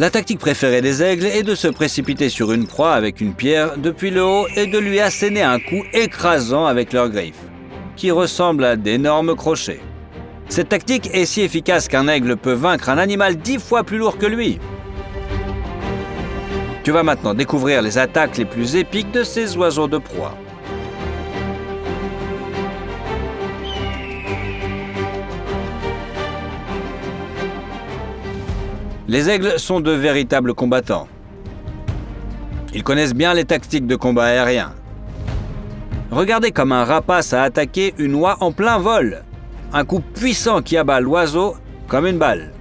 La tactique préférée des aigles est de se précipiter sur une proie avec une pierre depuis le haut et de lui asséner un coup écrasant avec leurs griffes, qui ressemblent à d'énormes crochets. Cette tactique est si efficace qu'un aigle peut vaincre un animal 10 fois plus lourd que lui. Tu vas maintenant découvrir les attaques les plus épiques de ces oiseaux de proie. Les aigles sont de véritables combattants. Ils connaissent bien les tactiques de combat aérien. Regardez comme un rapace a attaqué une oie en plein vol. Un coup puissant qui abat l'oiseau comme une balle.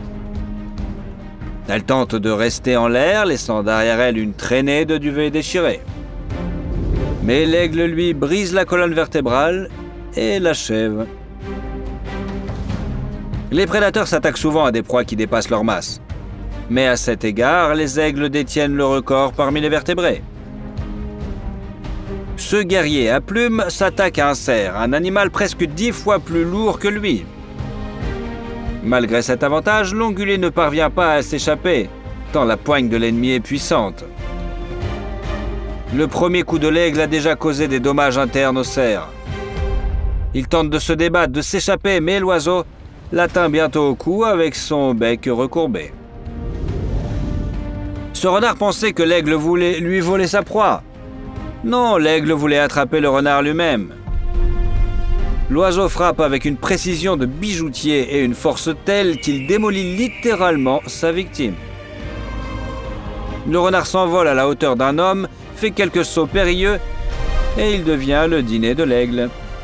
Elle tente de rester en l'air, laissant derrière elle une traînée de duvet déchiré. Mais l'aigle, lui, brise la colonne vertébrale et l'achève. Les prédateurs s'attaquent souvent à des proies qui dépassent leur masse. Mais à cet égard, les aigles détiennent le record parmi les vertébrés. Ce guerrier à plumes s'attaque à un cerf, un animal presque 10 fois plus lourd que lui. Malgré cet avantage, l'ongulé ne parvient pas à s'échapper, tant la poigne de l'ennemi est puissante. Le premier coup de l'aigle a déjà causé des dommages internes au cerf. Il tente de se débattre, de s'échapper, mais l'oiseau l'atteint bientôt au cou avec son bec recourbé. Ce renard pensait que l'aigle voulait lui voler sa proie. Non, l'aigle voulait attraper le renard lui-même. L'oiseau frappe avec une précision de bijoutier et une force telle qu'il démolit littéralement sa victime. Le renard s'envole à la hauteur d'un homme, fait quelques sauts périlleux et il devient le dîner de l'aigle.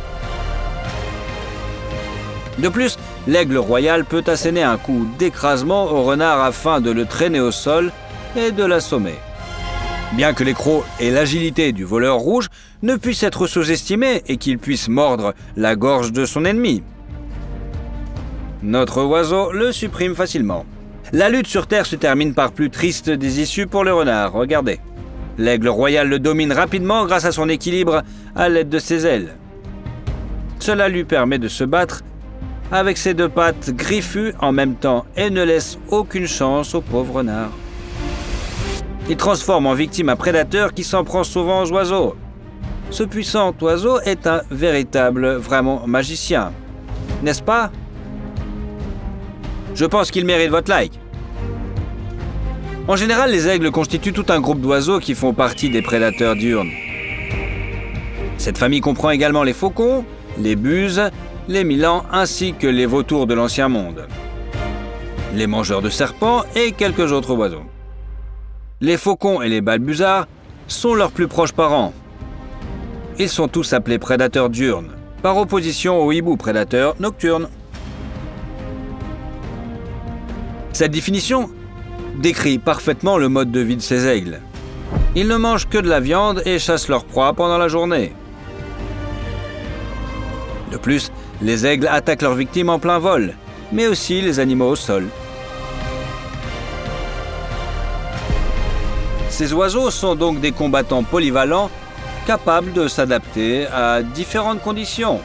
De plus, l'aigle royal peut asséner un coup d'écrasement au renard afin de le traîner au sol et de l'assommer. Bien que les crocs et l'agilité du voleur rouge ne puissent être sous-estimés et qu'il puisse mordre la gorge de son ennemi, notre oiseau le supprime facilement. La lutte sur terre se termine par plus triste des issues pour le renard. Regardez. L'aigle royal le domine rapidement grâce à son équilibre à l'aide de ses ailes. Cela lui permet de se battre avec ses deux pattes griffues en même temps et ne laisse aucune chance au pauvre renard. Il transforme en victime un prédateur qui s'en prend souvent aux oiseaux. Ce puissant oiseau est un véritable, vraiment magicien. N'est-ce pas? Je pense qu'il mérite votre like. En général, les aigles constituent tout un groupe d'oiseaux qui font partie des prédateurs diurnes. Cette famille comprend également les faucons, les buses, les milans ainsi que les vautours de l'Ancien Monde, les mangeurs de serpents et quelques autres oiseaux. Les faucons et les balbuzards sont leurs plus proches parents. Ils sont tous appelés prédateurs diurnes, par opposition aux hiboux prédateurs nocturnes. Cette définition décrit parfaitement le mode de vie de ces aigles. Ils ne mangent que de la viande et chassent leur proie pendant la journée. De plus, les aigles attaquent leurs victimes en plein vol, mais aussi les animaux au sol. Ces oiseaux sont donc des combattants polyvalents, capables de s'adapter à différentes conditions.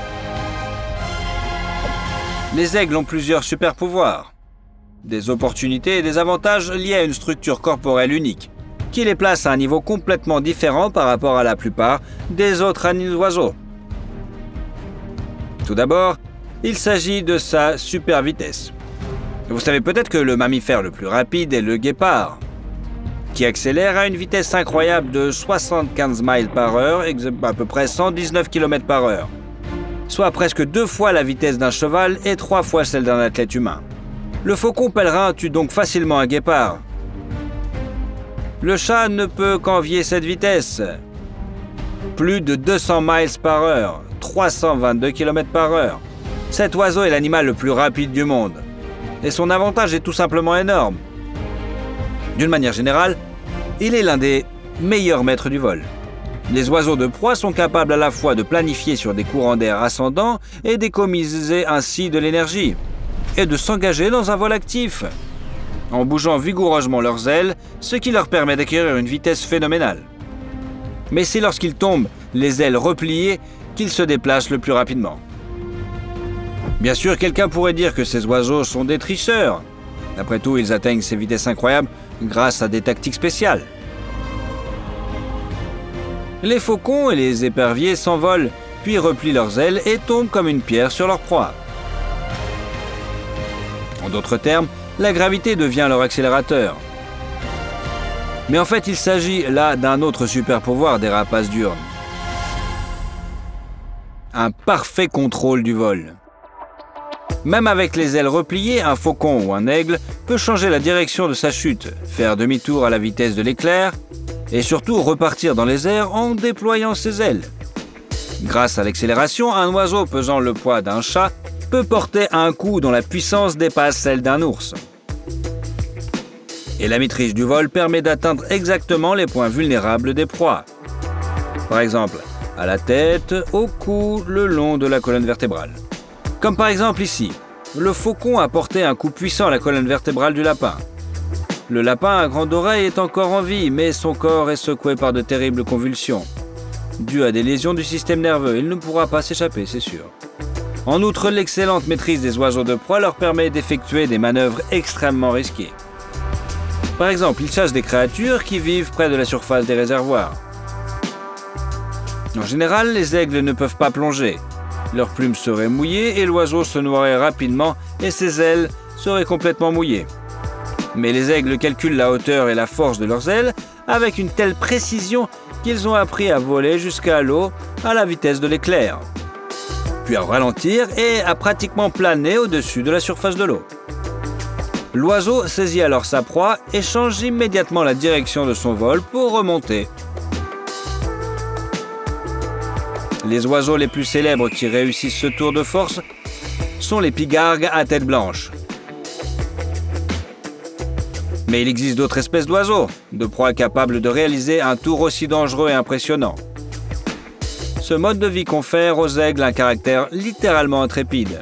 Les aigles ont plusieurs super-pouvoirs, des opportunités et des avantages liés à une structure corporelle unique, qui les place à un niveau complètement différent par rapport à la plupart des autres oiseaux. Tout d'abord, il s'agit de sa super vitesse. Vous savez peut-être que le mammifère le plus rapide est le guépard, qui accélère à une vitesse incroyable de 75 miles par heure, à peu près 119 km par heure, soit presque 2 fois la vitesse d'un cheval et 3 fois celle d'un athlète humain. Le faucon pèlerin tue donc facilement un guépard. Le chat ne peut qu'envier cette vitesse. Plus de 200 miles par heure, 322 km par heure. Cet oiseau est l'animal le plus rapide du monde. Et son avantage est tout simplement énorme. D'une manière générale, il est l'un des meilleurs maîtres du vol. Les oiseaux de proie sont capables à la fois de planifier sur des courants d'air ascendants et d'économiser ainsi de l'énergie, et de s'engager dans un vol actif, en bougeant vigoureusement leurs ailes, ce qui leur permet d'acquérir une vitesse phénoménale. Mais c'est lorsqu'ils tombent, les ailes repliées, qu'ils se déplacent le plus rapidement. Bien sûr, quelqu'un pourrait dire que ces oiseaux sont des tricheurs. Après tout, ils atteignent ces vitesses incroyables grâce à des tactiques spéciales. Les faucons et les éperviers s'envolent, puis replient leurs ailes et tombent comme une pierre sur leur proie. En d'autres termes, la gravité devient leur accélérateur. Mais en fait, il s'agit là d'un autre super pouvoir des rapaces diurnes. Un parfait contrôle du vol. Même avec les ailes repliées, un faucon ou un aigle peut changer la direction de sa chute, faire demi-tour à la vitesse de l'éclair et surtout repartir dans les airs en déployant ses ailes. Grâce à l'accélération, un oiseau pesant le poids d'un chat peut porter un coup dont la puissance dépasse celle d'un ours. Et la maîtrise du vol permet d'atteindre exactement les points vulnérables des proies. Par exemple, à la tête, au cou, le long de la colonne vertébrale. Comme par exemple ici, le faucon a porté un coup puissant à la colonne vertébrale du lapin. Le lapin à grande oreille est encore en vie, mais son corps est secoué par de terribles convulsions. Dû à des lésions du système nerveux, il ne pourra pas s'échapper, c'est sûr. En outre, l'excellente maîtrise des oiseaux de proie leur permet d'effectuer des manœuvres extrêmement risquées. Par exemple, ils chassent des créatures qui vivent près de la surface des réservoirs. En général, les aigles ne peuvent pas plonger. Leurs plumes seraient mouillées et l'oiseau se noierait rapidement et ses ailes seraient complètement mouillées. Mais les aigles calculent la hauteur et la force de leurs ailes avec une telle précision qu'ils ont appris à voler jusqu'à l'eau à la vitesse de l'éclair, puis à ralentir et à pratiquement planer au-dessus de la surface de l'eau. L'oiseau saisit alors sa proie et change immédiatement la direction de son vol pour remonter. Les oiseaux les plus célèbres qui réussissent ce tour de force sont les pigargues à tête blanche. Mais il existe d'autres espèces d'oiseaux, de proies capables de réaliser un tour aussi dangereux et impressionnant. Ce mode de vie confère aux aigles un caractère littéralement intrépide.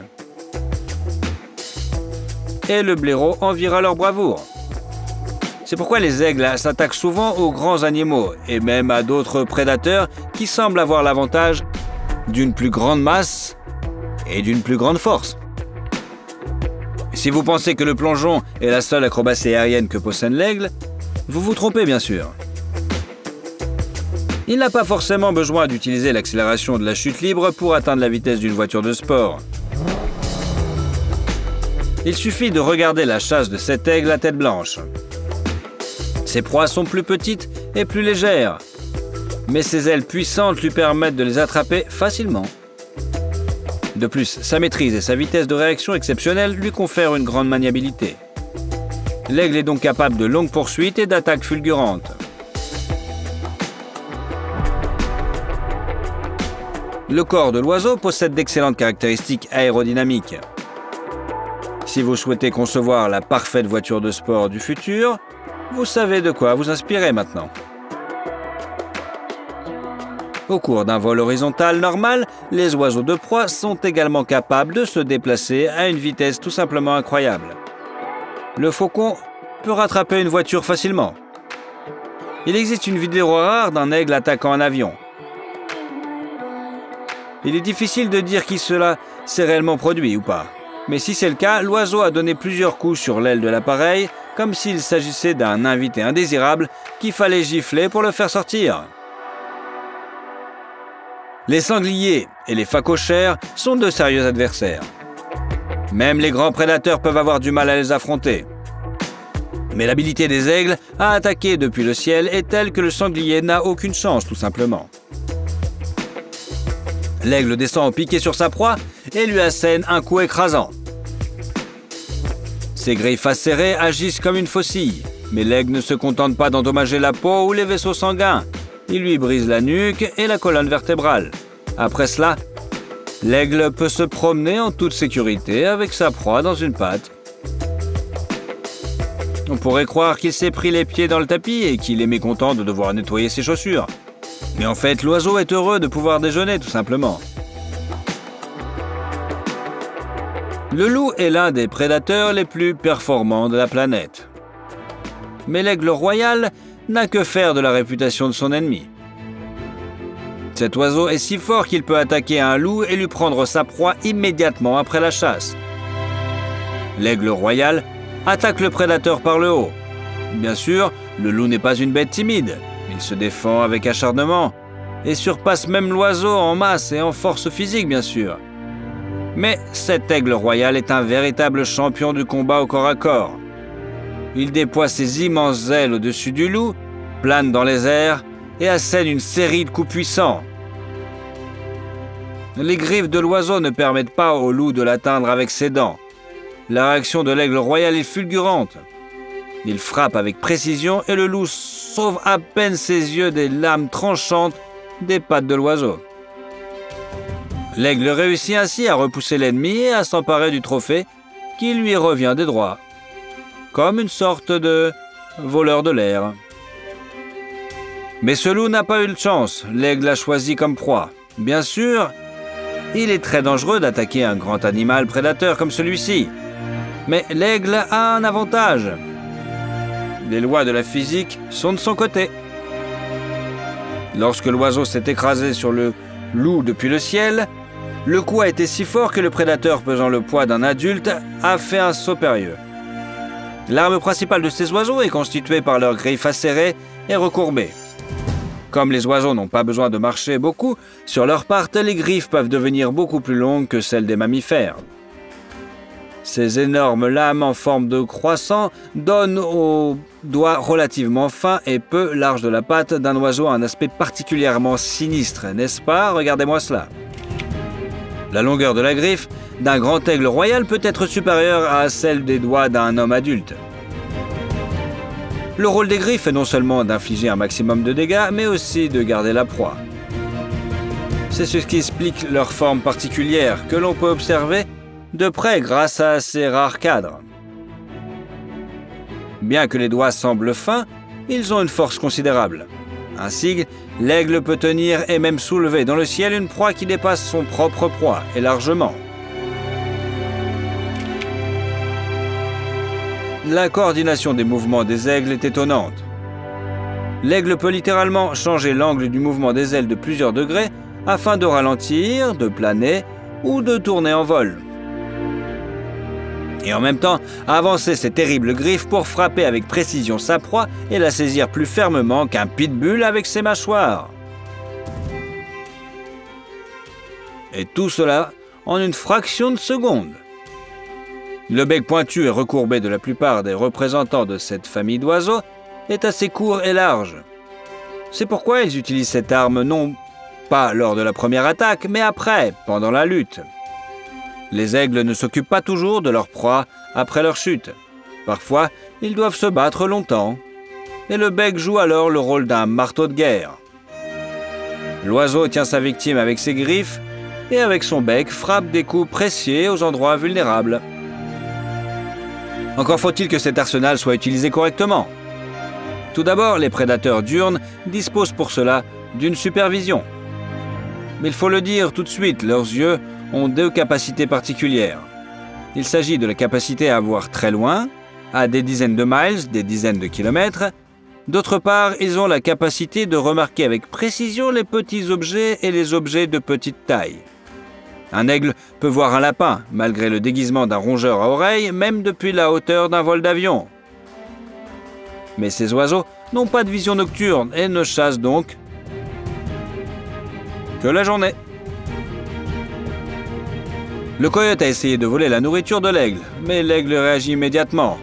Et le blaireau enviera leur bravoure. C'est pourquoi les aigles s'attaquent souvent aux grands animaux et même à d'autres prédateurs qui semblent avoir l'avantage d'une plus grande masse et d'une plus grande force. Si vous pensez que le plongeon est la seule acrobatie aérienne que possède l'aigle, vous vous trompez bien sûr. Il n'a pas forcément besoin d'utiliser l'accélération de la chute libre pour atteindre la vitesse d'une voiture de sport. Il suffit de regarder la chasse de cet aigle à tête blanche. Ses proies sont plus petites et plus légères, mais ses ailes puissantes lui permettent de les attraper facilement. De plus, sa maîtrise et sa vitesse de réaction exceptionnelle lui confèrent une grande maniabilité. L'aigle est donc capable de longues poursuites et d'attaques fulgurantes. Le corps de l'oiseau possède d'excellentes caractéristiques aérodynamiques. Si vous souhaitez concevoir la parfaite voiture de sport du futur, vous savez de quoi vous inspirer maintenant. Au cours d'un vol horizontal normal, les oiseaux de proie sont également capables de se déplacer à une vitesse tout simplement incroyable. Le faucon peut rattraper une voiture facilement. Il existe une vidéo rare d'un aigle attaquant un avion. Il est difficile de dire si cela s'est réellement produit ou pas. Mais si c'est le cas, l'oiseau a donné plusieurs coups sur l'aile de l'appareil, comme s'il s'agissait d'un invité indésirable qu'il fallait gifler pour le faire sortir. Les sangliers et les phacochères sont de sérieux adversaires. Même les grands prédateurs peuvent avoir du mal à les affronter. Mais l'habilité des aigles à attaquer depuis le ciel est telle que le sanglier n'a aucune chance, tout simplement. L'aigle descend au piqué sur sa proie et lui assène un coup écrasant. Ses griffes acérées agissent comme une faucille, mais l'aigle ne se contente pas d'endommager la peau ou les vaisseaux sanguins. Il lui brise la nuque et la colonne vertébrale. Après cela, l'aigle peut se promener en toute sécurité avec sa proie dans une patte. On pourrait croire qu'il s'est pris les pieds dans le tapis et qu'il est mécontent de devoir nettoyer ses chaussures. Mais en fait, l'oiseau est heureux de pouvoir déjeuner, tout simplement. Le loup est l'un des prédateurs les plus performants de la planète. Mais l'aigle royal n'a que faire de la réputation de son ennemi. Cet oiseau est si fort qu'il peut attaquer un loup et lui prendre sa proie immédiatement après la chasse. L'aigle royal attaque le prédateur par le haut. Bien sûr, le loup n'est pas une bête timide. Il se défend avec acharnement et surpasse même l'oiseau en masse et en force physique, bien sûr. Mais cet aigle royal est un véritable champion du combat au corps à corps. Il déploie ses immenses ailes au-dessus du loup, plane dans les airs et assène une série de coups puissants. Les griffes de l'oiseau ne permettent pas au loup de l'atteindre avec ses dents. La réaction de l'aigle royal est fulgurante. Il frappe avec précision et le loup sauve à peine ses yeux des lames tranchantes des pattes de l'oiseau. L'aigle réussit ainsi à repousser l'ennemi et à s'emparer du trophée qui lui revient des droits, comme une sorte de voleur de l'air. Mais ce loup n'a pas eu de chance, l'aigle l'a choisi comme proie. Bien sûr, il est très dangereux d'attaquer un grand animal prédateur comme celui-ci. Mais l'aigle a un avantage. Les lois de la physique sont de son côté. Lorsque l'oiseau s'est écrasé sur le loup depuis le ciel, le coup a été si fort que le prédateur pesant le poids d'un adulte a fait un saut périlleux. L'arme principale de ces oiseaux est constituée par leurs griffes acérées et recourbées. Comme les oiseaux n'ont pas besoin de marcher beaucoup, sur leurs pattes, les griffes peuvent devenir beaucoup plus longues que celles des mammifères. Ces énormes lames en forme de croissant donnent aux doigts relativement fins et peu larges de la patte d'un oiseau un aspect particulièrement sinistre, n'est-ce pas? Regardez-moi cela. La longueur de la griffe d'un grand aigle royal peut être supérieure à celle des doigts d'un homme adulte. Le rôle des griffes est non seulement d'infliger un maximum de dégâts, mais aussi de garder la proie. C'est ce qui explique leur forme particulière que l'on peut observer de près grâce à ces rares cadres. Bien que les doigts semblent fins, ils ont une force considérable. Ainsi, l'aigle peut tenir et même soulever dans le ciel une proie qui dépasse son propre poids, et largement. La coordination des mouvements des aigles est étonnante. L'aigle peut littéralement changer l'angle du mouvement des ailes de plusieurs degrés afin de ralentir, de planer ou de tourner en vol. Et en même temps, avancer ses terribles griffes pour frapper avec précision sa proie et la saisir plus fermement qu'un pitbull avec ses mâchoires. Et tout cela en une fraction de seconde. Le bec pointu et recourbé de la plupart des représentants de cette famille d'oiseaux est assez court et large. C'est pourquoi ils utilisent cette arme non pas lors de la première attaque, mais après, pendant la lutte. Les aigles ne s'occupent pas toujours de leur proie après leur chute. Parfois, ils doivent se battre longtemps. Et le bec joue alors le rôle d'un marteau de guerre. L'oiseau tient sa victime avec ses griffes et avec son bec frappe des coups précieux aux endroits vulnérables. Encore faut-il que cet arsenal soit utilisé correctement. Tout d'abord, les prédateurs diurnes disposent pour cela d'une supervision. Mais il faut le dire tout de suite, leurs yeux ont deux capacités particulières. Il s'agit de la capacité à voir très loin, à des dizaines de miles, des dizaines de kilomètres. D'autre part, ils ont la capacité de remarquer avec précision les petits objets et les objets de petite taille. Un aigle peut voir un lapin, malgré le déguisement d'un rongeur à oreilles, même depuis la hauteur d'un vol d'avion. Mais ces oiseaux n'ont pas de vision nocturne et ne chassent donc que la journée. Le coyote a essayé de voler la nourriture de l'aigle, mais l'aigle réagit immédiatement.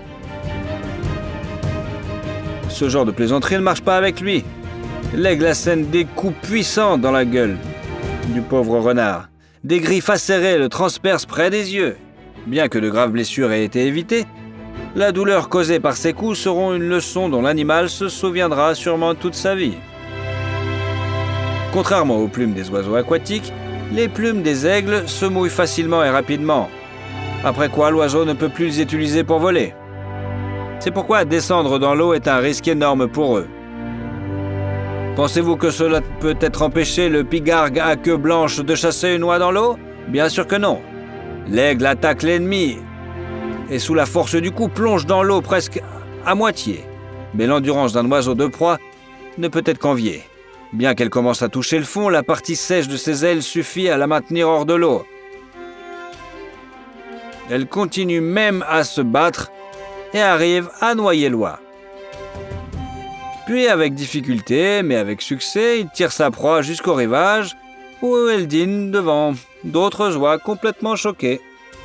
Ce genre de plaisanterie ne marche pas avec lui. L'aigle assène des coups puissants dans la gueule du pauvre renard. Des griffes acérées le transpercent près des yeux. Bien que de graves blessures aient été évitées, la douleur causée par ces coups seront une leçon dont l'animal se souviendra sûrement toute sa vie. Contrairement aux plumes des oiseaux aquatiques, les plumes des aigles se mouillent facilement et rapidement. Après quoi, l'oiseau ne peut plus les utiliser pour voler. C'est pourquoi descendre dans l'eau est un risque énorme pour eux. Pensez-vous que cela peut être empêché le pigargue à queue blanche de chasser une oie dans l'eau? Bien sûr que non. L'aigle attaque l'ennemi et sous la force du coup plonge dans l'eau presque à moitié. Mais l'endurance d'un oiseau de proie ne peut être qu'enviée. Bien qu'elle commence à toucher le fond, la partie sèche de ses ailes suffit à la maintenir hors de l'eau. Elle continue même à se battre et arrive à noyer l'oie. Puis avec difficulté, mais avec succès, il tire sa proie jusqu'au rivage, où elle dîne devant d'autres oies complètement choquées.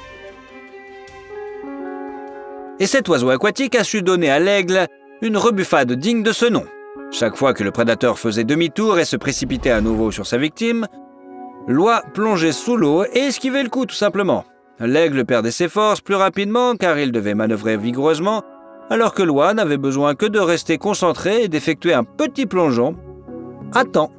Et cet oiseau aquatique a su donner à l'aigle une rebuffade digne de ce nom. Chaque fois que le prédateur faisait demi-tour et se précipitait à nouveau sur sa victime, l'oie plongeait sous l'eau et esquivait le coup tout simplement. L'aigle perdait ses forces plus rapidement car il devait manœuvrer vigoureusement, alors que l'oie n'avait besoin que de rester concentré et d'effectuer un petit plongeon à temps.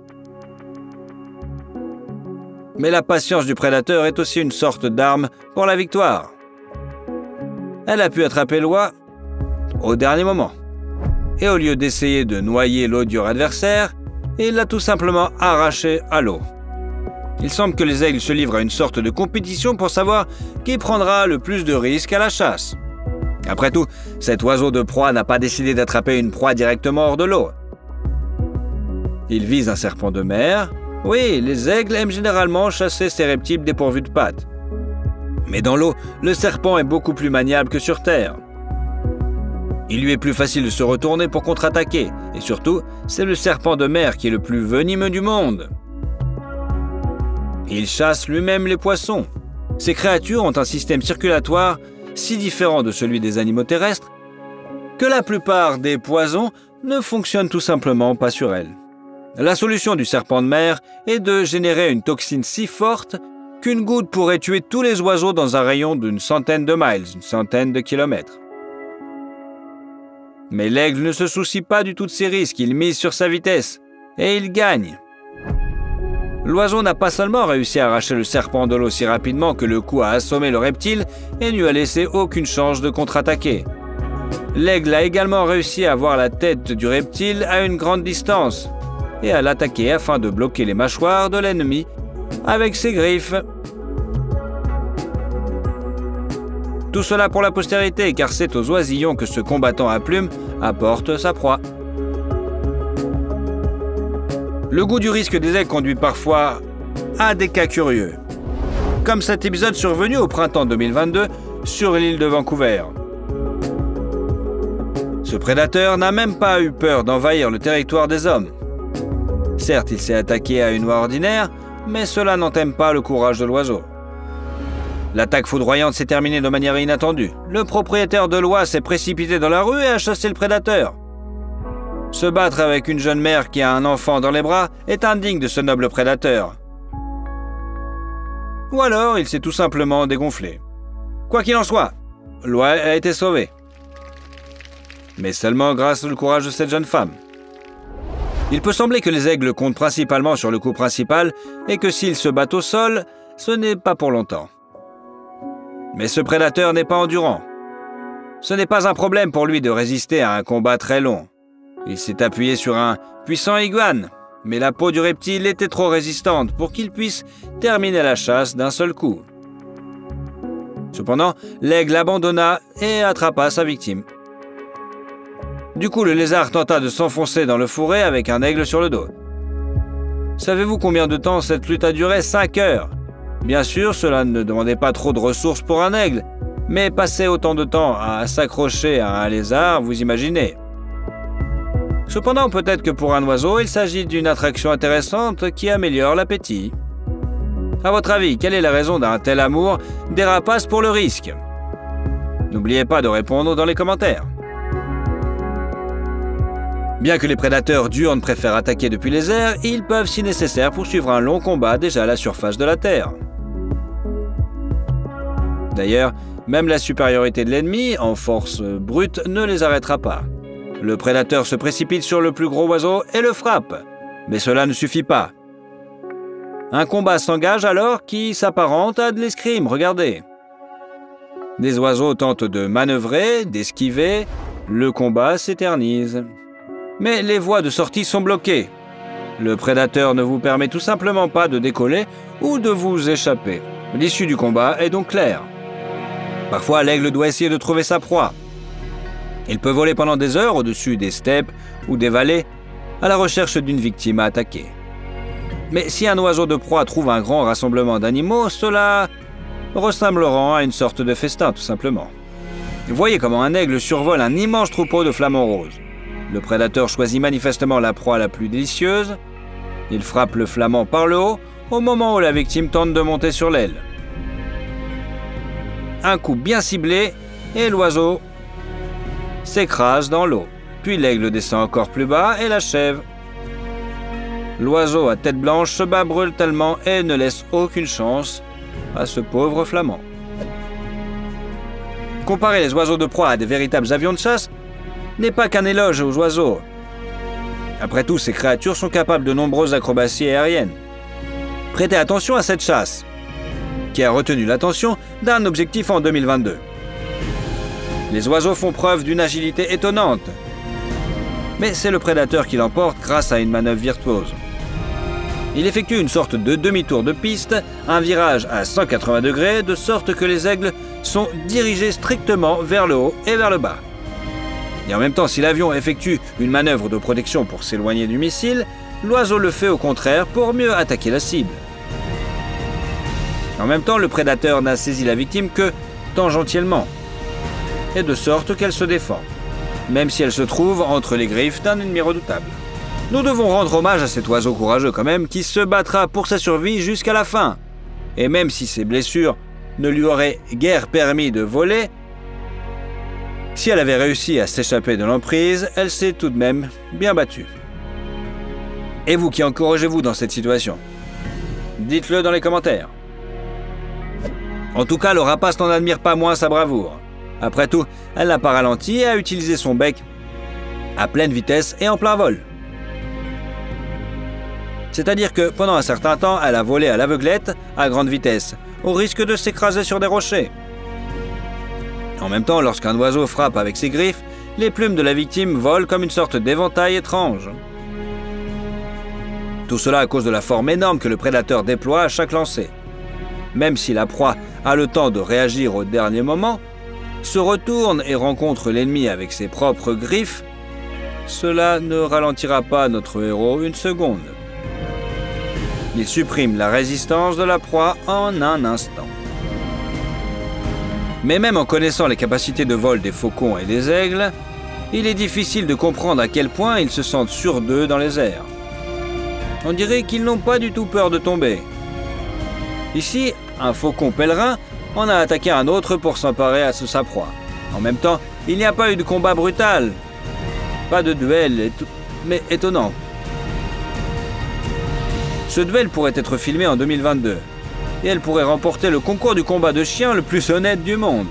Mais la patience du prédateur est aussi une sorte d'arme pour la victoire. Elle a pu attraper l'oie au dernier moment. Et au lieu d'essayer de noyer l'odieux adversaire, il l'a tout simplement arraché à l'eau. Il semble que les aigles se livrent à une sorte de compétition pour savoir qui prendra le plus de risques à la chasse. Après tout, cet oiseau de proie n'a pas décidé d'attraper une proie directement hors de l'eau. Il vise un serpent de mer. Oui, les aigles aiment généralement chasser ces reptiles dépourvus de pattes. Mais dans l'eau, le serpent est beaucoup plus maniable que sur terre. Il lui est plus facile de se retourner pour contre-attaquer. Et surtout, c'est le serpent de mer qui est le plus venimeux du monde. Il chasse lui-même les poissons. Ces créatures ont un système circulatoire si différent de celui des animaux terrestres que la plupart des poisons ne fonctionnent tout simplement pas sur elles. La solution du serpent de mer est de générer une toxine si forte qu'une goutte pourrait tuer tous les oiseaux dans un rayon d'une centaine de miles, une centaine de kilomètres. Mais l'aigle ne se soucie pas du tout de ces risques, il mise sur sa vitesse, et il gagne. L'oiseau n'a pas seulement réussi à arracher le serpent de l'eau si rapidement que le coup a assommé le reptile et ne lui a laissé aucune chance de contre-attaquer. L'aigle a également réussi à voir la tête du reptile à une grande distance et à l'attaquer afin de bloquer les mâchoires de l'ennemi avec ses griffes. Tout cela pour la postérité, car c'est aux oisillons que ce combattant à plumes apporte sa proie. Le goût du risque des aigles conduit parfois à des cas curieux, comme cet épisode survenu au printemps 2022 sur l'île de Vancouver. Ce prédateur n'a même pas eu peur d'envahir le territoire des hommes. Certes, il s'est attaqué à une oie ordinaire, mais cela n'entame pas le courage de l'oiseau. L'attaque foudroyante s'est terminée de manière inattendue. Le propriétaire de l'oie s'est précipité dans la rue et a chassé le prédateur. Se battre avec une jeune mère qui a un enfant dans les bras est indigne de ce noble prédateur. Ou alors, il s'est tout simplement dégonflé. Quoi qu'il en soit, l'oie a été sauvée. Mais seulement grâce au courage de cette jeune femme. Il peut sembler que les aigles comptent principalement sur le coup principal et que s'ils se battent au sol, ce n'est pas pour longtemps. Mais ce prédateur n'est pas endurant. Ce n'est pas un problème pour lui de résister à un combat très long. Il s'est appuyé sur un puissant iguane, mais la peau du reptile était trop résistante pour qu'il puisse terminer la chasse d'un seul coup. Cependant, l'aigle abandonna et attrapa sa victime. Du coup, le lézard tenta de s'enfoncer dans le fourré avec un aigle sur le dos. Savez-vous combien de temps cette lutte a duré? 5 heures. Bien sûr, cela ne demandait pas trop de ressources pour un aigle, mais passer autant de temps à s'accrocher à un lézard, vous imaginez. Cependant, peut-être que pour un oiseau, il s'agit d'une attraction intéressante qui améliore l'appétit. À votre avis, quelle est la raison d'un tel amour des rapaces pour le risque? N'oubliez pas de répondre dans les commentaires. Bien que les prédateurs diurnes préfèrent attaquer depuis les airs, ils peuvent, si nécessaire, poursuivre un long combat déjà à la surface de la Terre. D'ailleurs, même la supériorité de l'ennemi, en force brute, ne les arrêtera pas. Le prédateur se précipite sur le plus gros oiseau et le frappe. Mais cela ne suffit pas. Un combat s'engage alors qui s'apparente à de l'escrime, regardez. Des oiseaux tentent de manœuvrer, d'esquiver, le combat s'éternise. Mais les voies de sortie sont bloquées. Le prédateur ne vous permet tout simplement pas de décoller ou de vous échapper. L'issue du combat est donc claire. Parfois, l'aigle doit essayer de trouver sa proie. Il peut voler pendant des heures au-dessus des steppes ou des vallées à la recherche d'une victime à attaquer. Mais si un oiseau de proie trouve un grand rassemblement d'animaux, cela ressemblera à une sorte de festin tout simplement. Voyez comment un aigle survole un immense troupeau de flamants roses. Le prédateur choisit manifestement la proie la plus délicieuse. Il frappe le flamant par le haut au moment où la victime tente de monter sur l'aile. Un coup bien ciblé et l'oiseau s'écrase dans l'eau. Puis l'aigle descend encore plus bas et l'achève. L'oiseau à tête blanche se bat brutalement et ne laisse aucune chance à ce pauvre flamand. Comparer les oiseaux de proie à des véritables avions de chasse n'est pas qu'un éloge aux oiseaux. Après tout, ces créatures sont capables de nombreuses acrobaties aériennes. Prêtez attention à cette chasse, qui a retenu l'attention d'un objectif en 2022. Les oiseaux font preuve d'une agilité étonnante. Mais c'est le prédateur qui l'emporte grâce à une manœuvre virtuose. Il effectue une sorte de demi-tour de piste, un virage à 180 degrés, de sorte que les aigles sont dirigés strictement vers le haut et vers le bas. Et en même temps, si l'avion effectue une manœuvre de protection pour s'éloigner du missile, l'oiseau le fait au contraire pour mieux attaquer la cible. En même temps, le prédateur n'a saisi la victime que tangentiellement, et de sorte qu'elle se défend, même si elle se trouve entre les griffes d'un ennemi redoutable. Nous devons rendre hommage à cet oiseau courageux quand même, qui se battra pour sa survie jusqu'à la fin. Et même si ses blessures ne lui auraient guère permis de voler, si elle avait réussi à s'échapper de l'emprise, elle s'est tout de même bien battue. Et vous, qui encouragez-vous dans cette situation? Dites-le dans les commentaires. En tout cas, le rapace n'en admire pas moins sa bravoure. Après tout, elle n'a pas ralenti et a utilisé son bec à pleine vitesse et en plein vol. C'est-à-dire que pendant un certain temps, elle a volé à l'aveuglette à grande vitesse, au risque de s'écraser sur des rochers. En même temps, lorsqu'un oiseau frappe avec ses griffes, les plumes de la victime volent comme une sorte d'éventail étrange. Tout cela à cause de la forme énorme que le prédateur déploie à chaque lancer. Même si la proie a le temps de réagir au dernier moment, se retourne et rencontre l'ennemi avec ses propres griffes, cela ne ralentira pas notre héros une seconde. Il supprime la résistance de la proie en un instant. Mais même en connaissant les capacités de vol des faucons et des aigles, il est difficile de comprendre à quel point ils se sentent sûrs d'eux dans les airs. On dirait qu'ils n'ont pas du tout peur de tomber. Ici, un faucon pèlerin en a attaqué un autre pour s'emparer à sa proie. En même temps, il n'y a pas eu de combat brutal. Pas de duel, mais étonnant. Ce duel pourrait être filmé en 2022. Et elle pourrait remporter le concours du combat de chiens le plus honnête du monde.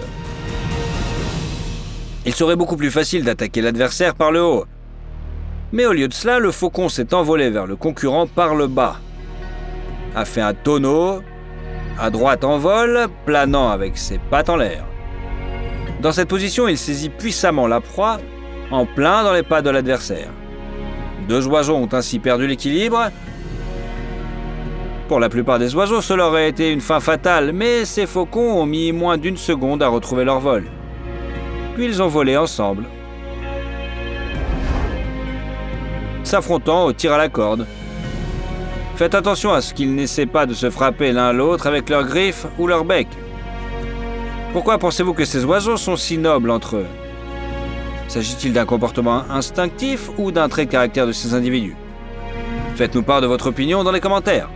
Il serait beaucoup plus facile d'attaquer l'adversaire par le haut. Mais au lieu de cela, le faucon s'est envolé vers le concurrent par le bas. A fait un tonneau, à droite en vol, planant avec ses pattes en l'air. Dans cette position, il saisit puissamment la proie, en plein dans les pattes de l'adversaire. Deux oiseaux ont ainsi perdu l'équilibre. Pour la plupart des oiseaux, cela aurait été une fin fatale, mais ces faucons ont mis moins d'une seconde à retrouver leur vol. Puis ils ont volé ensemble, s'affrontant au tir à la corde. Faites attention à ce qu'ils n'essaient pas de se frapper l'un l'autre avec leurs griffes ou leur bec. Pourquoi pensez-vous que ces oiseaux sont si nobles entre eux? S'agit-il d'un comportement instinctif ou d'un trait de caractère de ces individus? Faites-nous part de votre opinion dans les commentaires.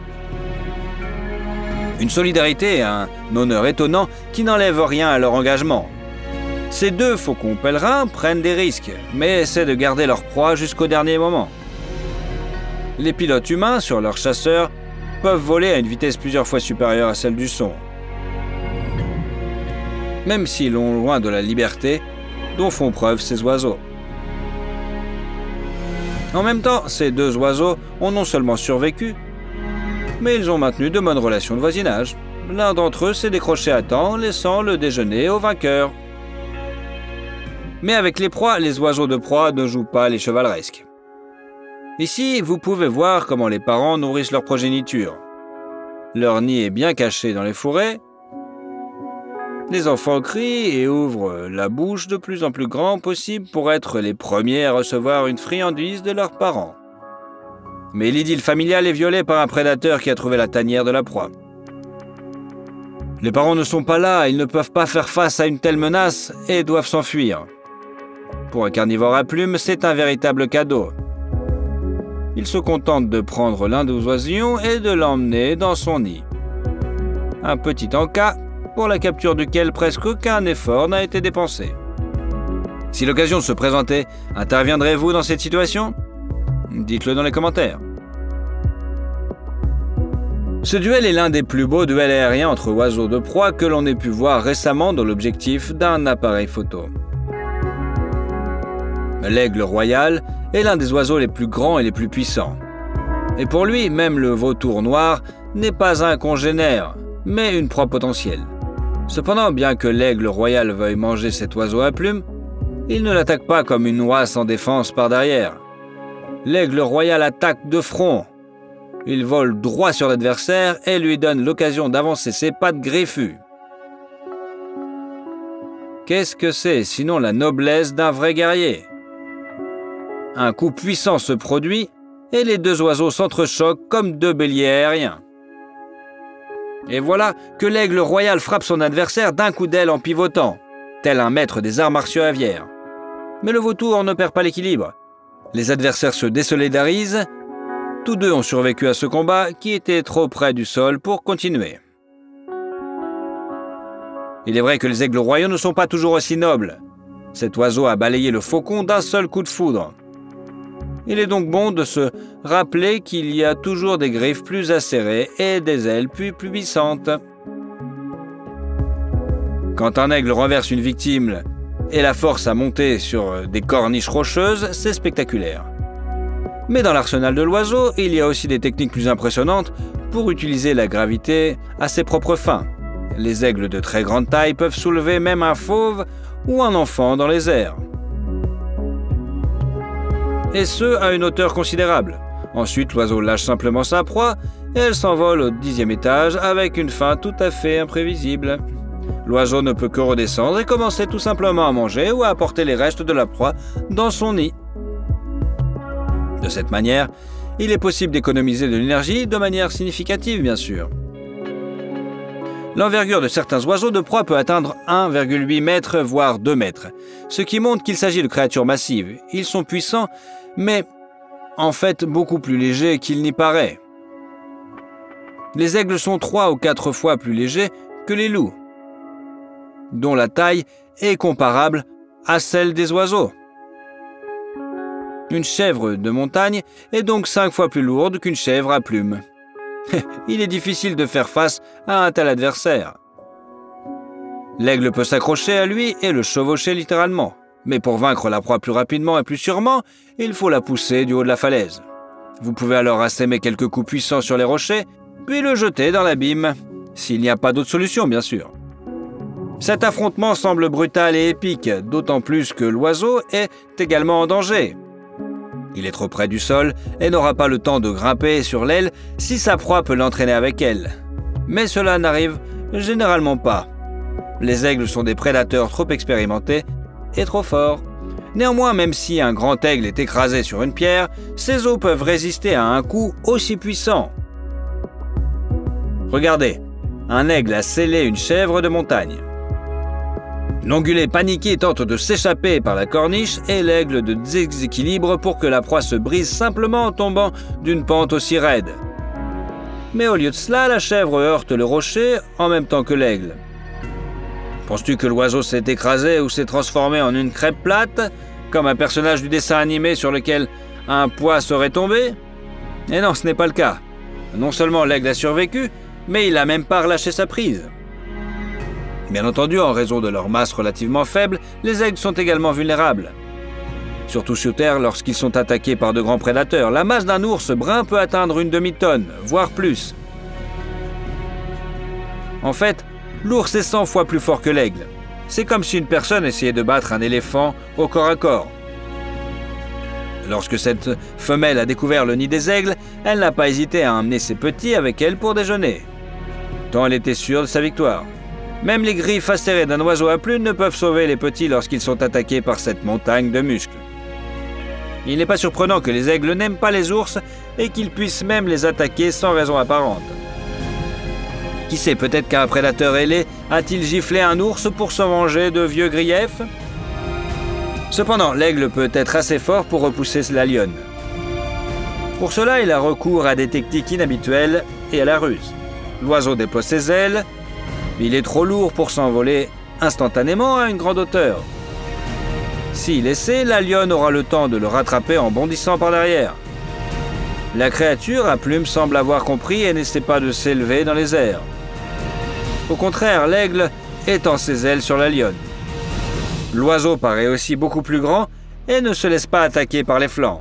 Une solidarité et un honneur étonnant qui n'enlèvent rien à leur engagement. Ces deux faucons pèlerins prennent des risques, mais essaient de garder leur proie jusqu'au dernier moment. Les pilotes humains sur leurs chasseurs peuvent voler à une vitesse plusieurs fois supérieure à celle du son. Même s'ils sont loin de la liberté dont font preuve ces oiseaux. En même temps, ces deux oiseaux ont non seulement survécu, mais ils ont maintenu de bonnes relations de voisinage. L'un d'entre eux s'est décroché à temps, laissant le déjeuner au vainqueur. Mais avec les proies, les oiseaux de proie ne jouent pas les chevaleresques. Ici, vous pouvez voir comment les parents nourrissent leur progéniture. Leur nid est bien caché dans les fourrés. Les enfants crient et ouvrent la bouche de plus en plus grand possible pour être les premiers à recevoir une friandise de leurs parents. Mais l'idylle familiale est violée par un prédateur qui a trouvé la tanière de la proie. Les parents ne sont pas là, ils ne peuvent pas faire face à une telle menace et doivent s'enfuir. Pour un carnivore à plumes, c'est un véritable cadeau. Il se contente de prendre l'un des oisillons et de l'emmener dans son nid. Un petit encas pour la capture duquel presque aucun effort n'a été dépensé. Si l'occasion se présentait, interviendrez-vous dans cette situation? Dites-le dans les commentaires. Ce duel est l'un des plus beaux duels aériens entre oiseaux de proie que l'on ait pu voir récemment dans l'objectif d'un appareil photo. L'aigle royal est l'un des oiseaux les plus grands et les plus puissants. Et pour lui, même le vautour noir n'est pas un congénère, mais une proie potentielle. Cependant, bien que l'aigle royal veuille manger cet oiseau à plumes, il ne l'attaque pas comme une oie sans défense par derrière. L'aigle royal attaque de front. Il vole droit sur l'adversaire et lui donne l'occasion d'avancer ses pattes griffues. Qu'est-ce que c'est sinon la noblesse d'un vrai guerrier? Un coup puissant se produit et les deux oiseaux s'entrechoquent comme deux béliers aériens. Et voilà que l'aigle royal frappe son adversaire d'un coup d'aile en pivotant, tel un maître des arts martiaux aviaires. Mais le vautour ne perd pas l'équilibre. Les adversaires se désolidarisent. Tous deux ont survécu à ce combat qui était trop près du sol pour continuer. Il est vrai que les aigles royaux ne sont pas toujours aussi nobles. Cet oiseau a balayé le faucon d'un seul coup de foudre. Il est donc bon de se rappeler qu'il y a toujours des griffes plus acérées et des ailes plus puissantes. Quand un aigle renverse une victime et la force à monter sur des corniches rocheuses, c'est spectaculaire. Mais dans l'arsenal de l'oiseau, il y a aussi des techniques plus impressionnantes pour utiliser la gravité à ses propres fins. Les aigles de très grande taille peuvent soulever même un fauve ou un enfant dans les airs. Et ce, à une hauteur considérable. Ensuite, l'oiseau lâche simplement sa proie et elle s'envole au 10e étage avec une fin tout à fait imprévisible. L'oiseau ne peut que redescendre et commencer tout simplement à manger ou à apporter les restes de la proie dans son nid. De cette manière, il est possible d'économiser de l'énergie de manière significative, bien sûr. L'envergure de certains oiseaux de proie peut atteindre 1,8 mètres, voire 2 mètres, ce qui montre qu'il s'agit de créatures massives. Ils sont puissants, mais en fait beaucoup plus légers qu'il n'y paraît. Les aigles sont 3 ou 4 fois plus légers que les loups, dont la taille est comparable à celle des oiseaux. Une chèvre de montagne est donc 5 fois plus lourde qu'une chèvre à plumes. Il est difficile de faire face à un tel adversaire. L'aigle peut s'accrocher à lui et le chevaucher littéralement. Mais pour vaincre la proie plus rapidement et plus sûrement, il faut la pousser du haut de la falaise. Vous pouvez alors assaimer quelques coups puissants sur les rochers, puis le jeter dans l'abîme, s'il n'y a pas d'autre solution, bien sûr. Cet affrontement semble brutal et épique, d'autant plus que l'oiseau est également en danger. Il est trop près du sol et n'aura pas le temps de grimper sur l'aile si sa proie peut l'entraîner avec elle. Mais cela n'arrive généralement pas. Les aigles sont des prédateurs trop expérimentés et trop forts. Néanmoins, même si un grand aigle est écrasé sur une pierre, ses os peuvent résister à un coup aussi puissant. Regardez, un aigle a scellé une chèvre de montagne. L'ongulé paniqué tente de s'échapper par la corniche et l'aigle de déséquilibre pour que la proie se brise simplement en tombant d'une pente aussi raide. Mais au lieu de cela, la chèvre heurte le rocher en même temps que l'aigle. Penses-tu que l'oiseau s'est écrasé ou s'est transformé en une crêpe plate, comme un personnage du dessin animé sur lequel un poids serait tombé? Et non, ce n'est pas le cas. Non seulement l'aigle a survécu, mais il n'a même pas relâché sa prise. Bien entendu, en raison de leur masse relativement faible, les aigles sont également vulnérables. Surtout sur Terre lorsqu'ils sont attaqués par de grands prédateurs. La masse d'un ours brun peut atteindre une demi-tonne, voire plus. En fait, l'ours est 100 fois plus fort que l'aigle. C'est comme si une personne essayait de battre un éléphant au corps à corps. Lorsque cette femelle a découvert le nid des aigles, elle n'a pas hésité à emmener ses petits avec elle pour déjeuner, tant elle était sûre de sa victoire. Même les griffes acérées d'un oiseau à plumes ne peuvent sauver les petits lorsqu'ils sont attaqués par cette montagne de muscles. Il n'est pas surprenant que les aigles n'aiment pas les ours et qu'ils puissent même les attaquer sans raison apparente. Qui sait, peut-être qu'un prédateur ailé a-t-il giflé un ours pour se venger de vieux griefs? Cependant, l'aigle peut être assez fort pour repousser la lionne. Pour cela, il a recours à des techniques inhabituelles et à la ruse. L'oiseau déploie ses ailes, mais il est trop lourd pour s'envoler instantanément à une grande hauteur. S'il essaie, la lionne aura le temps de le rattraper en bondissant par derrière. La créature à plumes semble avoir compris et n'essaie pas de s'élever dans les airs. Au contraire, l'aigle étend ses ailes sur la lionne. L'oiseau paraît aussi beaucoup plus grand et ne se laisse pas attaquer par les flancs.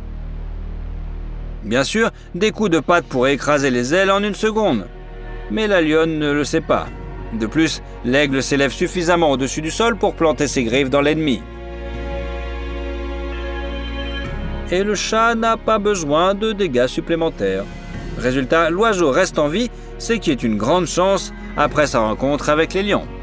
Bien sûr, des coups de patte pourraient écraser les ailes en une seconde, mais la lionne ne le sait pas. De plus, l'aigle s'élève suffisamment au-dessus du sol pour planter ses griffes dans l'ennemi. Et le chat n'a pas besoin de dégâts supplémentaires. Résultat, l'oiseau reste en vie, ce qui est une grande chance après sa rencontre avec les lions.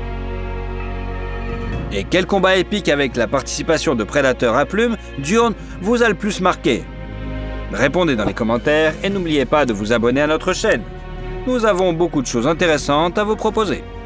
Et quel combat épique avec la participation de prédateurs à plumes diurnes vous a le plus marqué? Répondez dans les commentaires et n'oubliez pas de vous abonner à notre chaîne. Nous avons beaucoup de choses intéressantes à vous proposer.